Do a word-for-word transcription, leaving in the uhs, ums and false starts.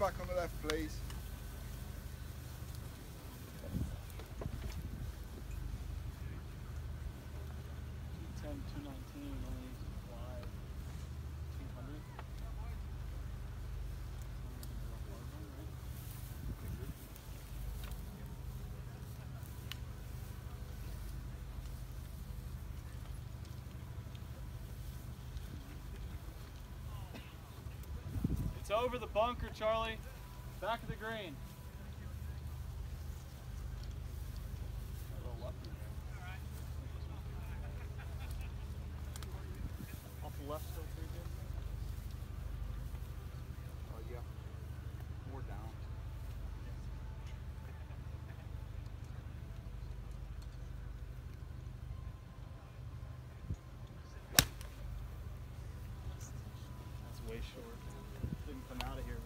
back on the left, please. two ten, two nineteen, only wide, two hundred. It's over the bunker, Charlie. Back of the green. A little lucky there. Off the left still pretty good. Oh yeah. More down. That's way short. Didn't come out of here.